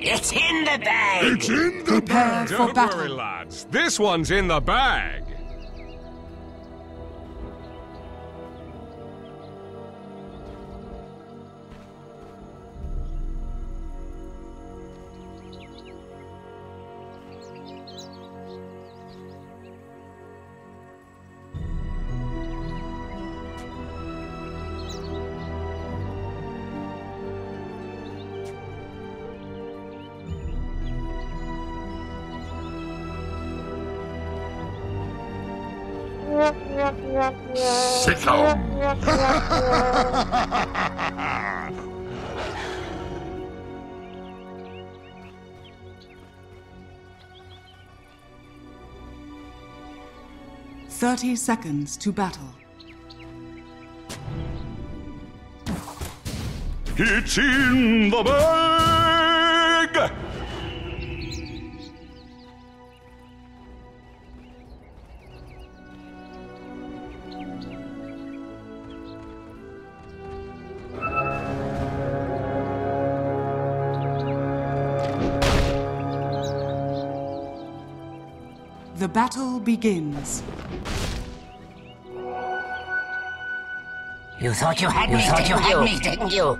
It's in the bag! It's in the Prepare bag! for Don't battle. worry, lads. This one's in the bag. Sick 'em! 30 seconds to battle. It's in the bag! The battle begins. You thought you had me, didn't you?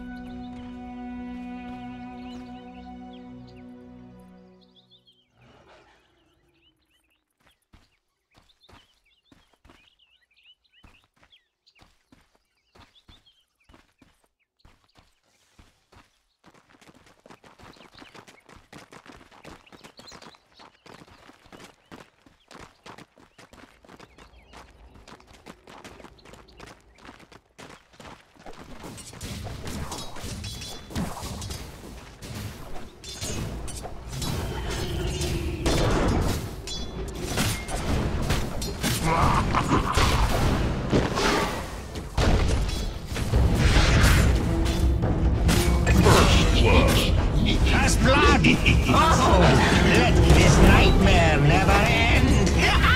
Just blood! Oh, let this nightmare never end!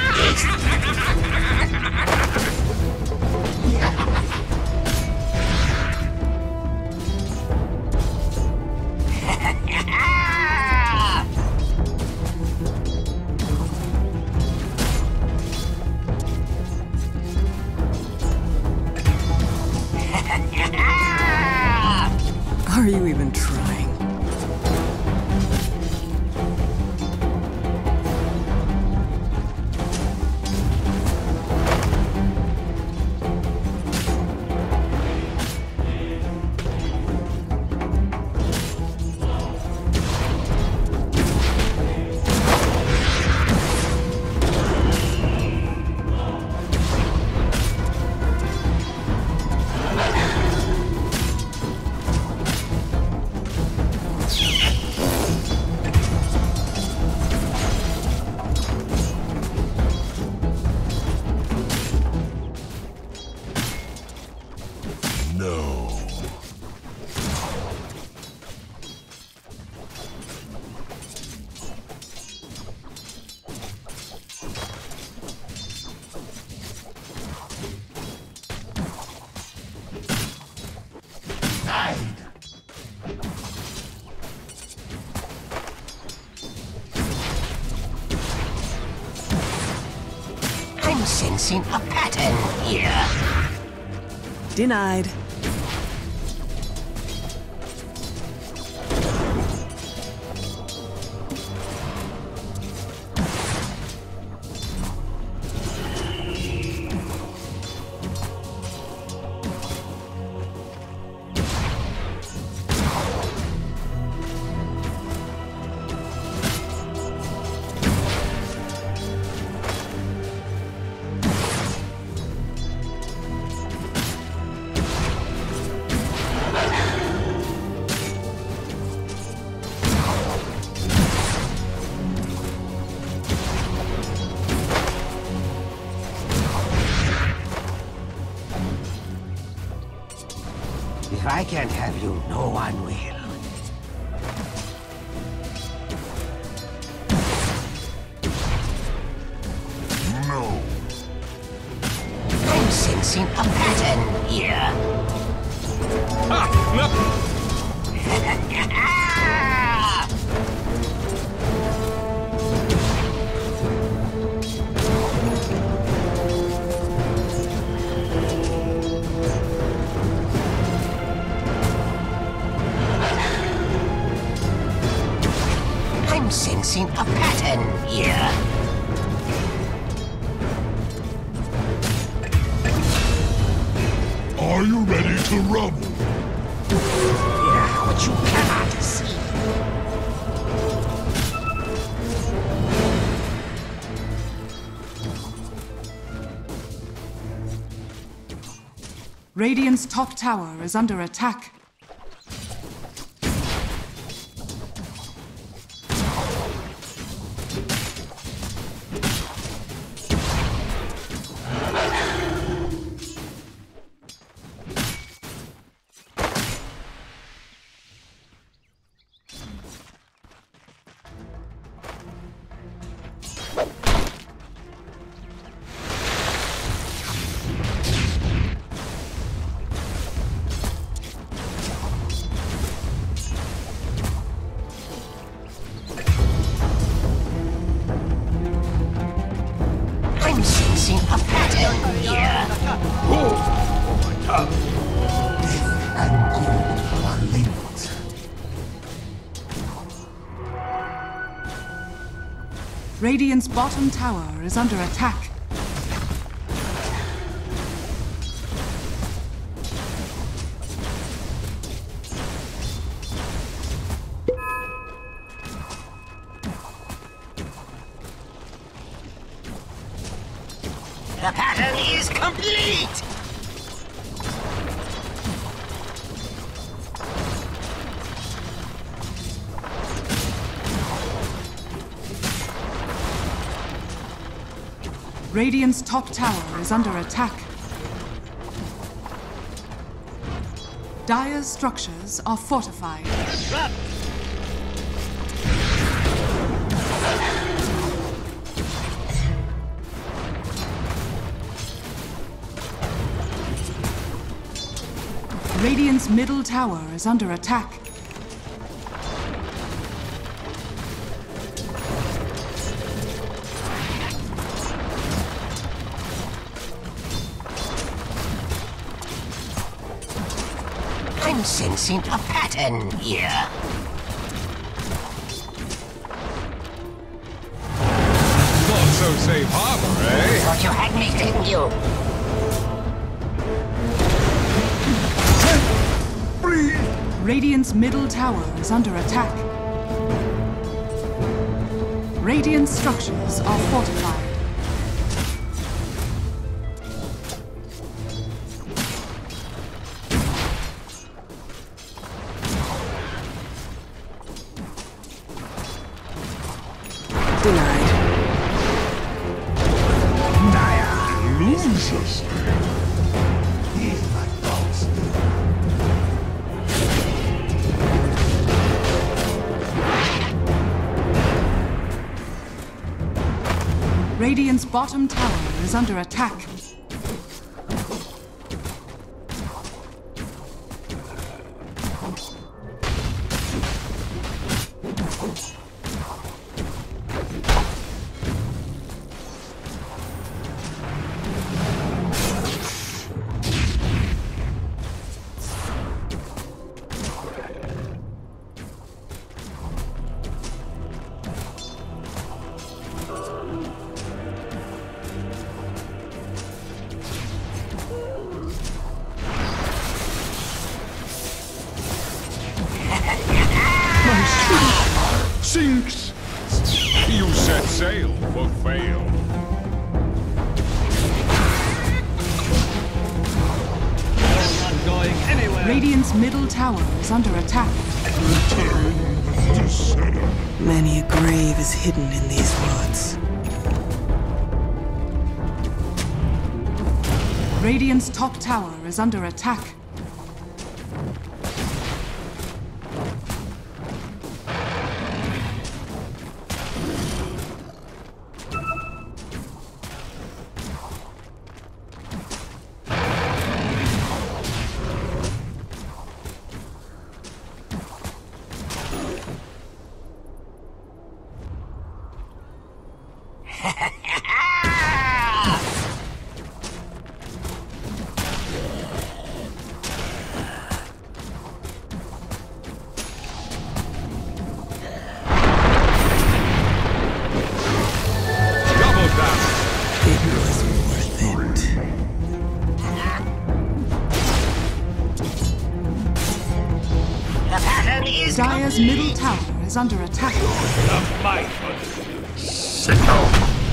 Are you even trying? No. I'm sensing a pattern here. Denied. If I can't have you, no one will. No. I'm sensing a pattern here. Ha! No! sensing a pattern here. Are you ready to rumble? What you cannot see. Radiant's top tower is under attack. I'm sensing a pattern here. And good are linked. Radiant's bottom tower is under attack. The pattern is complete! Radiant's top tower is under attack. Dire's structures are fortified. Radiant's middle tower is under attack. I'm sensing a pattern here. Not so safe harbor, eh? Thought you had me, didn't you? Radiant's middle tower is under attack. Radiant structures are fortified. Denied. Loses. Here's my thoughts. Radiant's bottom tower is under attack. Sinks. You set sail for fail. Radiant's middle tower is under attack. Return to center. Many a grave is hidden in these woods. Radiant's top tower is under attack. Dire's middle tower is under attack. Signal.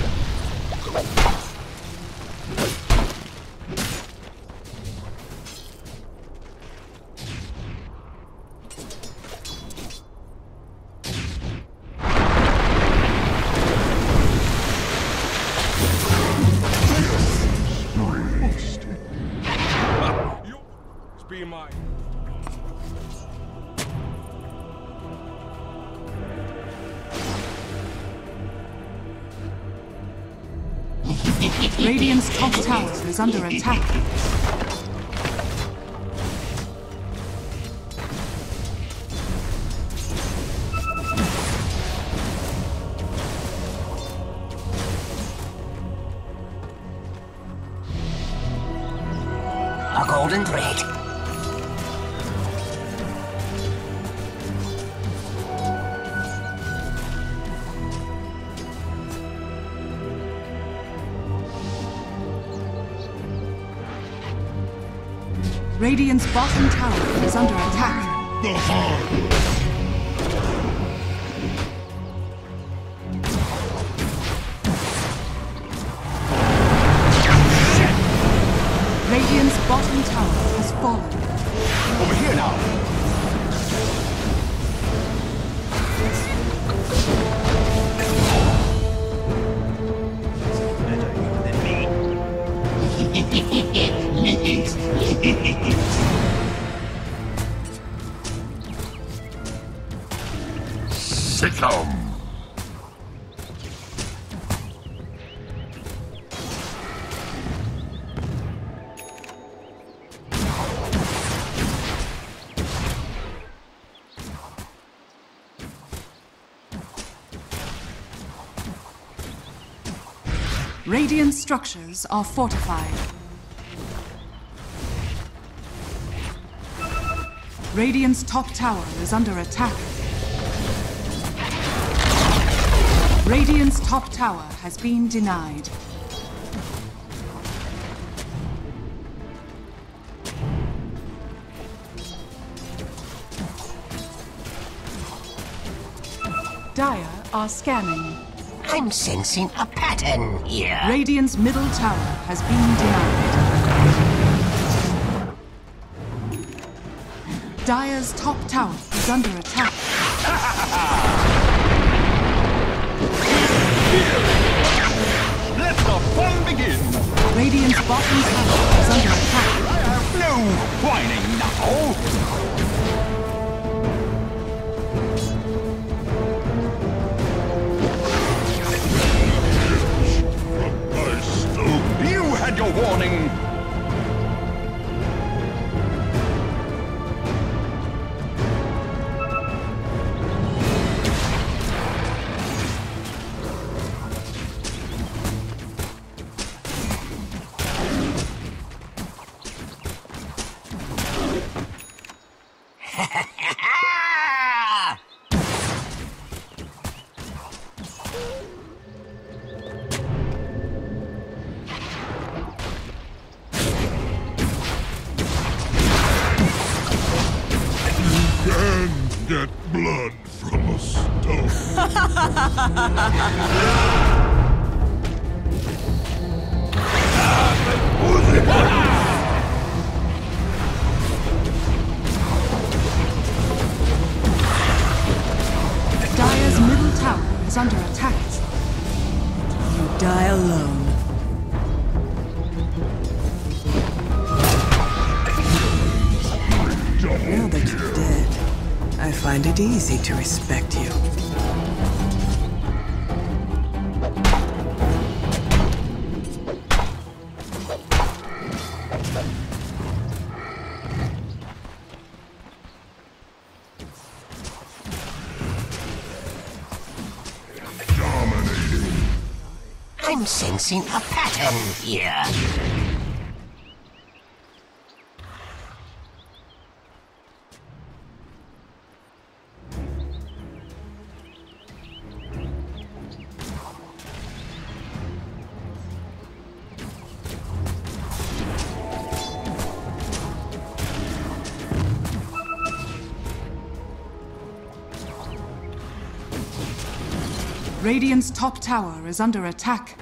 Be mine. Radiant's top tower is under attack. A golden thread. Radiant's bottom tower is under attack. The heart. Radiant's bottom tower has fallen. Over here now. Better you than me. Sick'em. Radiant structures are fortified. Radiant's top tower is under attack. Radiant's top tower has been denied. Dire are scanning. I'm sensing a pattern here. Radiant's middle tower has been denied. Dire's top tower is under attack. Let the fun begin. Radiant's bottom tower is under attack. I have no whining now. You had your warning. Get blood from a stone. Dire's middle tower is under attack. You die alone. Now that you're dead, I find it easy to respect you. I'm sensing a pattern here. Radiant's top tower is under attack.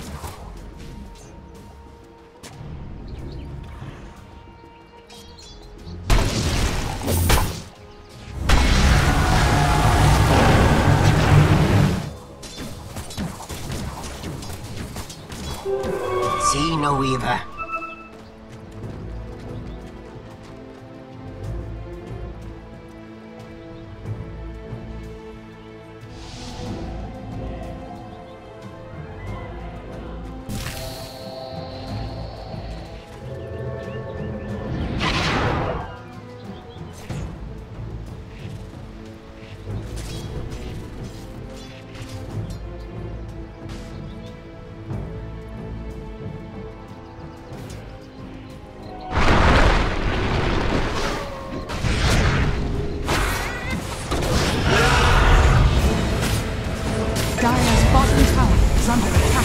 See no Weaver. Dire's bottom tower is under attack.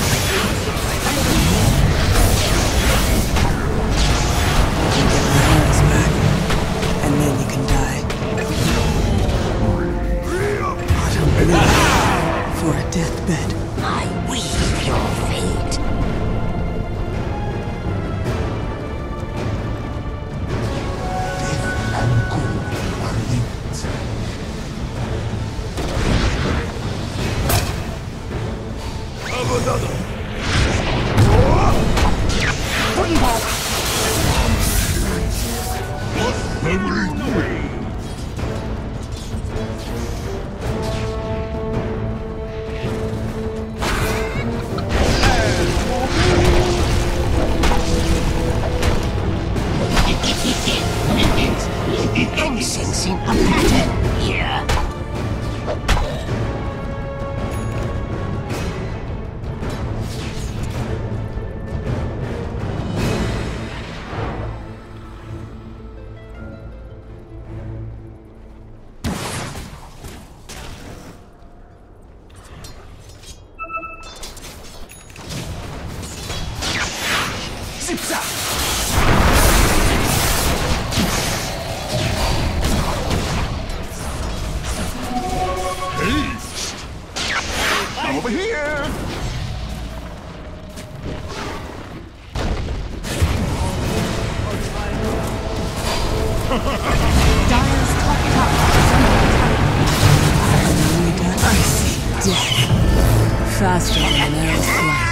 Get my hearts back, and then you can die. Autumn bleed for a deathbed. I weave your fate. I'm sensing a pattern here. Zip-zap! Over here! Dire's top tower is under attack. We got icy death. Faster than an arrow's flight.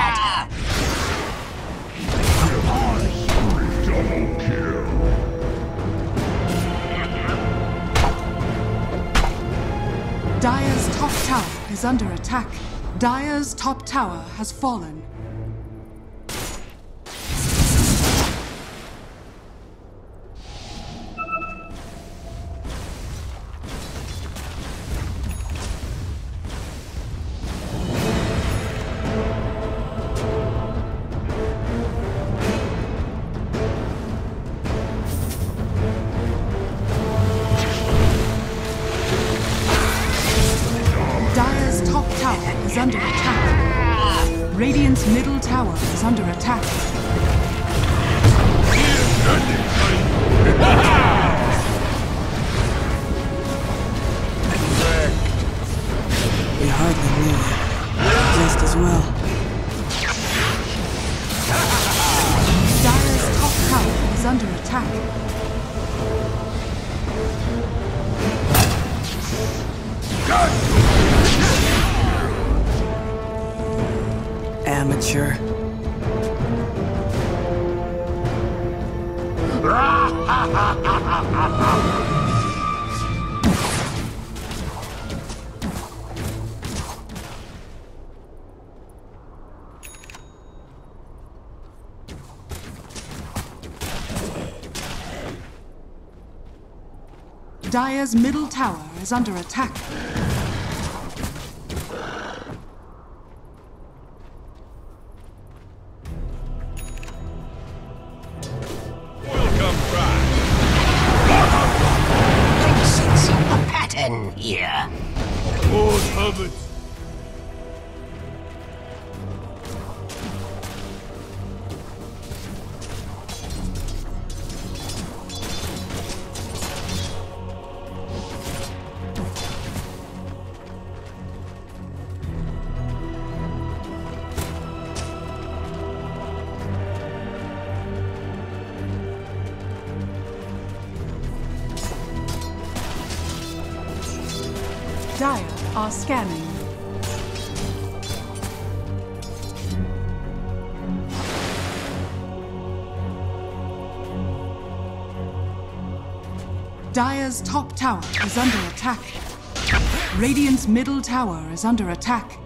Double kill. Dire's top tower is under attack. Dire's top tower has fallen. Dire's top tower is under attack. Radiant's middle tower is under attack. We hardly knew it. Just as well. Dire's top tower is under attack. Amateur. Dire's middle tower is under attack. Welcome back. I'm sensing a pattern here. Lord have it. Dire are scanning. Dire's top tower is under attack. Radiant's middle tower is under attack.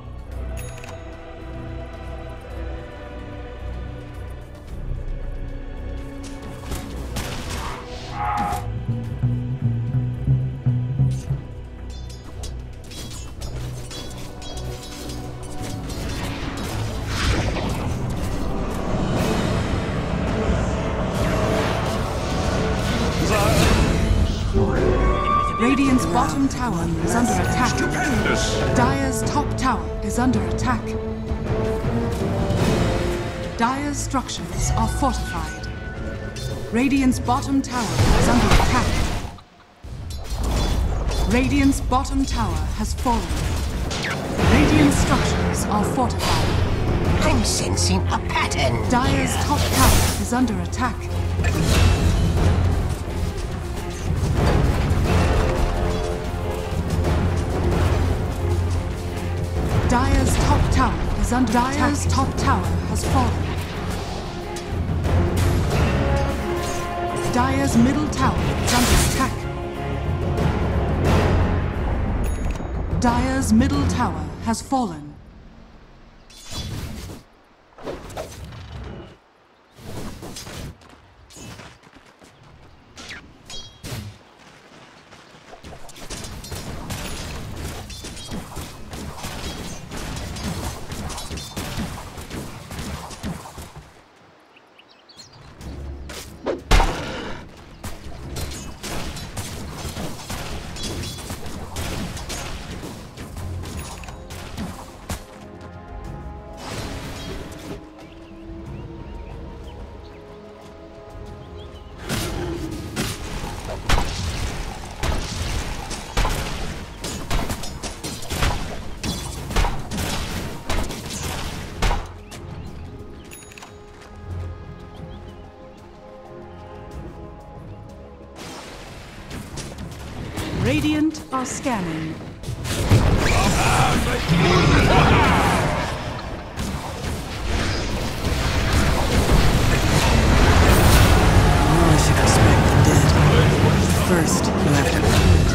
Radiant's bottom tower is under attack. Stupendous! Dire's top tower is under attack. Dire's structures are fortified. Radiant's bottom tower is under attack. Radiant's bottom tower has fallen. Radiant structures are fortified. I'm sensing a pattern. Dire's top tower is under attack. Dire's top tower is under attack. Dire's top tower has fallen. Dire's middle tower is under attack. Dire's middle tower has fallen. Radiant are scanning. I should respect the dead. First, you have to earn it.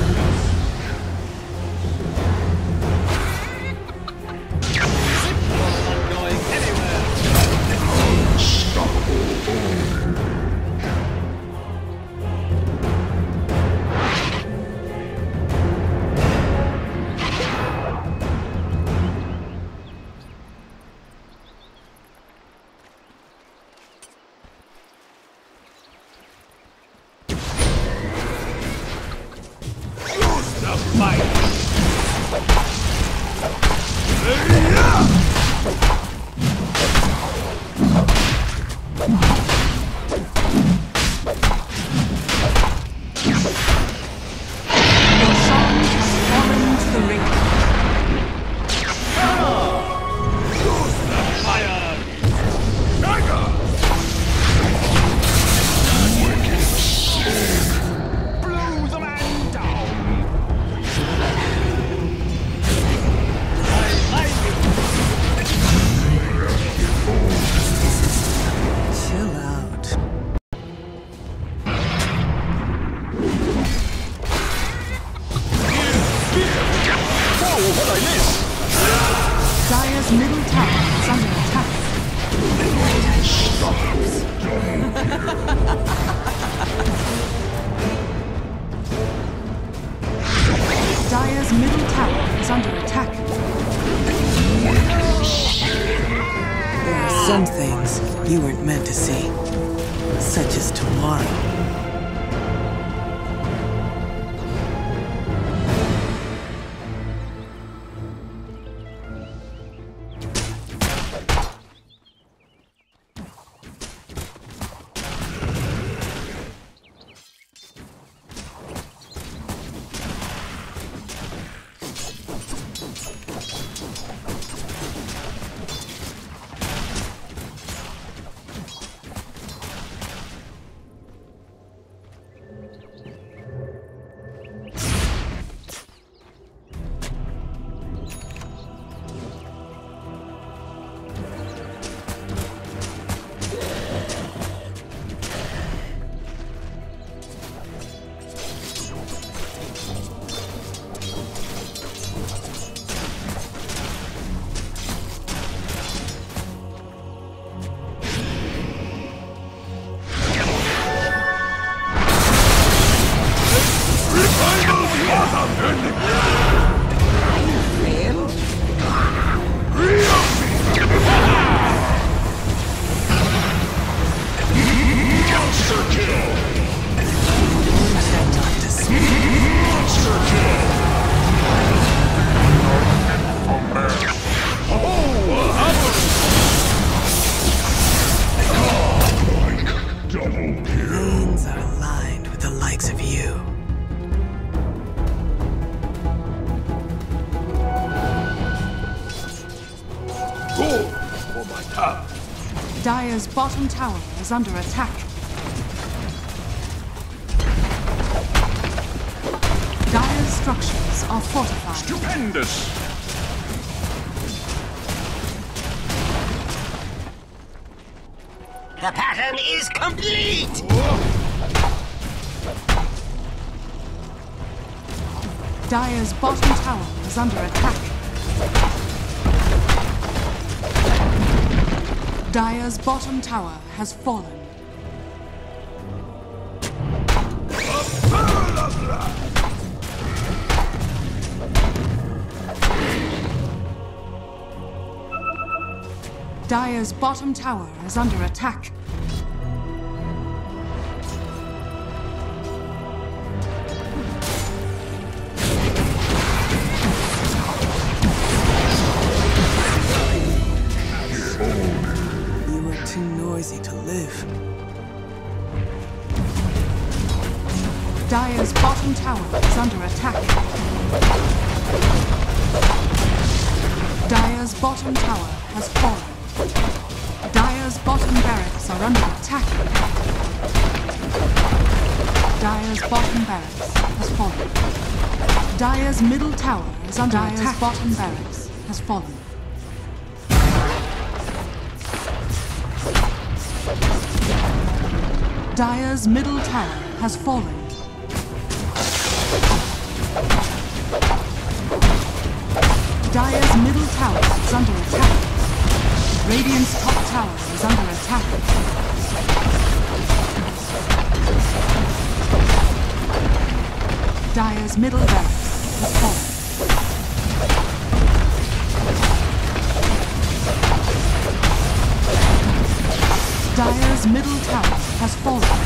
Dire's middle tower is under attack. Dire's middle tower is under attack. There are some things you weren't meant to see, such as tomorrow. Dire's bottom tower is under attack. Dire's structures are fortified. Stupendous! The pattern is complete! Dire's bottom tower is under attack. Dire's bottom tower has fallen. Dire's bottom tower is under attack. You are too noisy to live. Dire's bottom tower is under attack. Dire's bottom tower has fallen. Dire's bottom barracks are under attack. Dire's bottom barracks has fallen. Dire's middle tower is under attack. Dire's bottom barracks has fallen. Dire's middle tower has fallen. Dire's middle tower is under attack. Radiant's top tower is under attack. Dire's middle barracks has fallen. Dire's middle tower has fallen.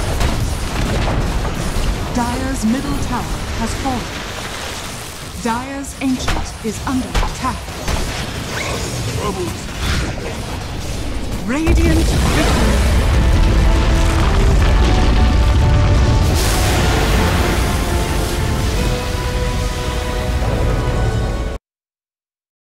Dire's middle tower has fallen. Dire's ancient is under attack. Radiant victory.